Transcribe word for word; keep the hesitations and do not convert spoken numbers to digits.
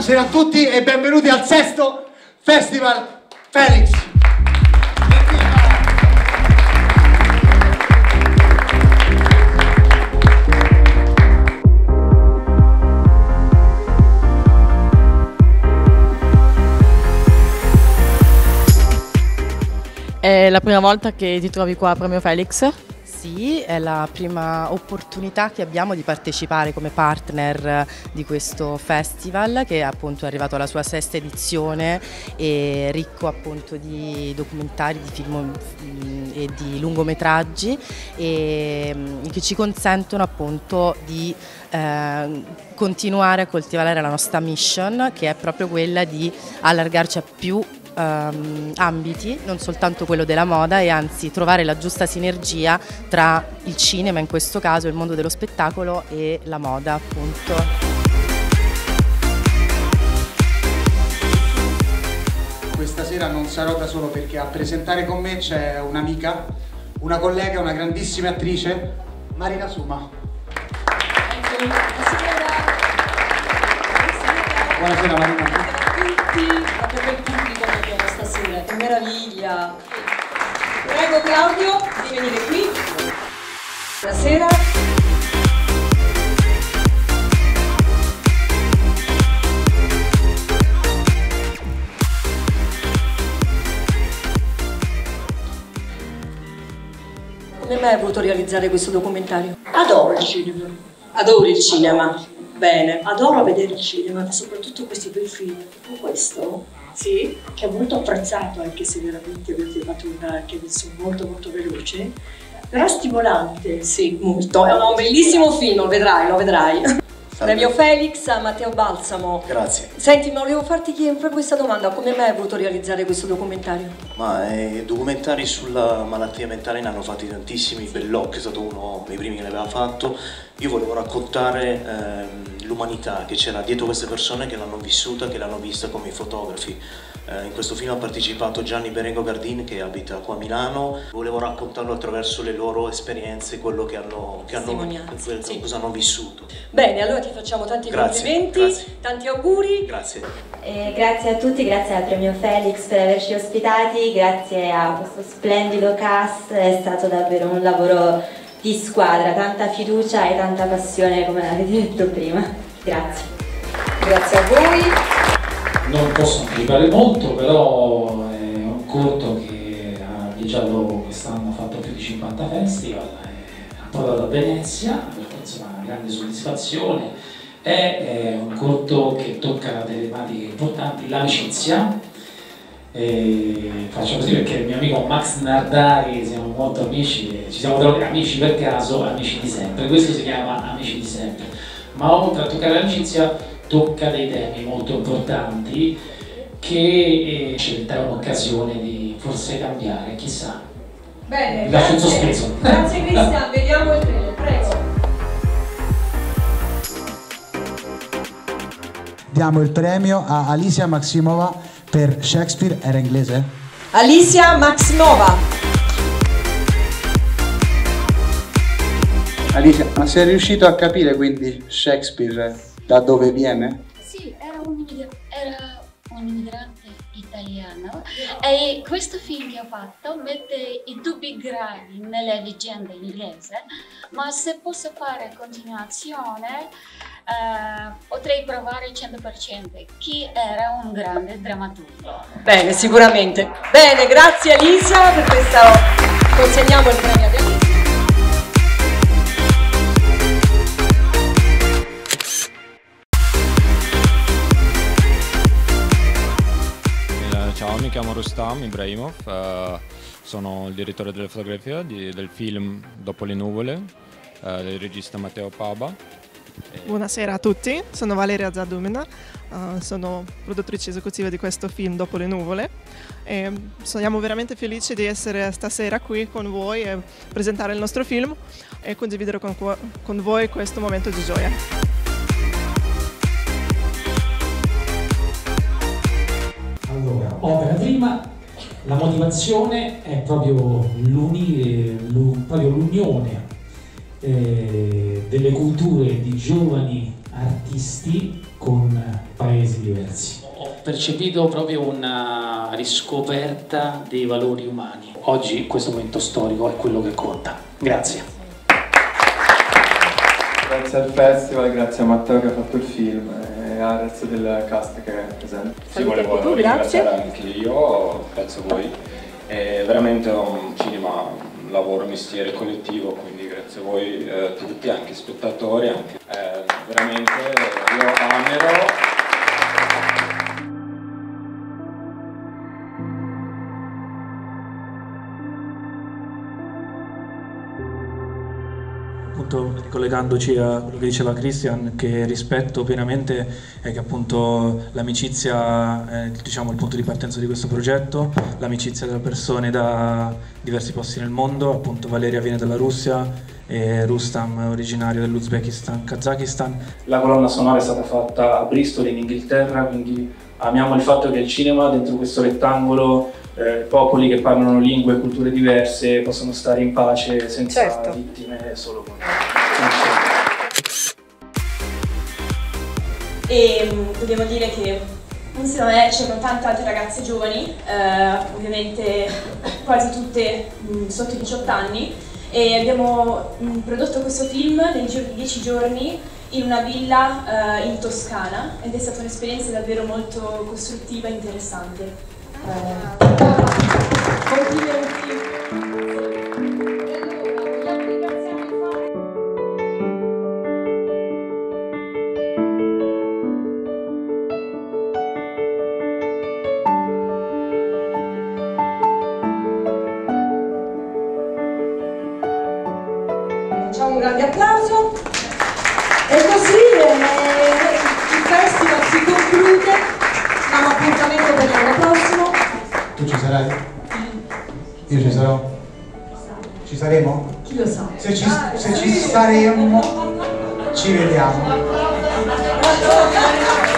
Buonasera a tutti e benvenuti al sesto Festival Felix. È la prima volta che ti trovi qua a Premio Felix? Sì, è la prima opportunità che abbiamo di partecipare come partner di questo festival, che appunto è arrivato alla sua sesta edizione e ricco appunto di documentari, di film e di lungometraggi, e che ci consentono appunto di eh, continuare a coltivare la nostra mission, che è proprio quella di allargarci a più Um, ambiti, non soltanto quello della moda, e anzi trovare la giusta sinergia tra il cinema, in questo caso il mondo dello spettacolo, e la moda appunto. Questa sera non sarò da solo perché a presentare con me c'è un'amica, una collega, una grandissima attrice, Marina Suma. Buonasera Marina. Ma per il pubblico che abbiamo stasera, che meraviglia! Prego Claudio di venire qui. Buonasera. Come mai hai voluto realizzare questo documentario? Adoro il cinema. Adori il cinema. Bene. Adoro vedere il cinema, soprattutto questi bei film, tipo questo, Sì. che è molto apprezzato, anche se veramente avete fatto una che è molto molto veloce, però stimolante. Sì, molto. È un bellissimo film, lo vedrai, lo vedrai. Premio Felix a Matteo Balsamo. Grazie. Senti, ma volevo farti proprio questa domanda: come mai hai voluto realizzare questo documentario? Ma eh, documentari sulla malattia mentale ne hanno fatti tantissimi. Bellocchio è stato uno dei primi che ne aveva fatto. Io volevo raccontare ehm, l'umanità che c'era dietro queste persone, che l'hanno vissuta, che l'hanno vista come i fotografi. Eh, in questo film ha partecipato Gianni Berengo Gardin, che abita qua a Milano. Volevo raccontarlo attraverso le loro esperienze, quello che hanno, che hanno, que sì. cosa hanno vissuto. Bene, allora ti facciamo tanti Grazie, complimenti, grazie. tanti auguri. Grazie. Eh, grazie a tutti, grazie al Premio Felix per averci ospitati, grazie a questo splendido cast, è stato davvero un lavoro di squadra, tanta fiducia e tanta passione, come avete detto prima. Grazie. Grazie a voi. Non posso anticipare molto, però è un corto che ha viaggiato quest'anno, ha fatto più di cinquanta festival, ha portato a Venezia, perché insomma una grande soddisfazione. È, è un corto che tocca delle tematiche importanti, l'amicizia. Faccio così perché il mio amico Max Nardari, siamo molto amici, ci siamo trovati amici per caso, amici di sempre. Questo si chiama Amici di sempre. Ma oltre a toccare l'amicizia, tocca dei temi molto importanti che eh, ci dà un'occasione di forse cambiare, chissà. Bene, Vi lascio in grazie. sospeso. Grazie Cristian, vediamo il trailer, prego. Diamo il premio a Alicia Maximova per Shakespeare. Era inglese? Alicia Maximova. Alicia, ma sei riuscito a capire quindi Shakespeare da dove viene? Sì, era un, era un immigrante italiano e questo film che ho fatto mette i dubbi gravi nelle leggende inglese, ma se posso fare continuazione eh, potrei provare il cento per cento chi era un grande drammaturgo. Bene, sicuramente. Bene, grazie Alicia per questo. Consegniamo il premio ad Alicia. Ciao, mi chiamo Rustam Ibrahimov, eh, sono il direttore della fotografia di, del film Dopo le nuvole, eh, del regista Matteo Paba. Buonasera a tutti, sono Valeria Zadumina, uh, sono produttrice esecutiva di questo film Dopo le nuvole e siamo veramente felici di essere stasera qui con voi e presentare il nostro film e condividere con, con voi questo momento di gioia. Allora, opera prima, la motivazione è proprio l'unire, proprio l'unione eh, delle culture di giovani artisti con paesi diversi. Ho percepito proprio una riscoperta dei valori umani. Oggi questo momento storico è quello che conta. Grazie. Grazie al festival, grazie a Matteo che ha fatto il film e al resto del cast che è presente. Sì, volevo tu, ringraziare anche io, grazie a voi. È veramente un cinema, un lavoro, mestiere collettivo, quindi grazie a voi eh, tutti, anche spettatori, anche, eh, veramente io amero. Appunto, ricollegandoci a quello che diceva Christian, che rispetto pienamente è che appunto l'amicizia è, diciamo, il punto di partenza di questo progetto, l'amicizia delle persone da diversi posti nel mondo. Appunto Valeria viene dalla Russia e Rustam è originario dell'Uzbekistan, Kazakistan. La colonna sonora è stata fatta a Bristol in Inghilterra, quindi amiamo il fatto che il cinema dentro questo rettangolo Eh, popoli che parlano lingue e culture diverse possono stare in pace senza certo. vittime solo con e dobbiamo dire che insieme a me c'erano tante altre ragazze giovani, eh, ovviamente quasi tutte mh, sotto i diciotto anni, e abbiamo mh, prodotto questo film nel giro di dieci giorni in una villa eh, in Toscana, ed è stata un'esperienza davvero molto costruttiva e interessante. Eh, complimenti. Facciamo un grande applauso e così eh, il festival si conclude. Diamo appuntamento per l'anno prossimo. Tu ci sarai? Io ci sarò? Ci saremo? Chi lo sa? Se ci, se ci saremo, ci vediamo.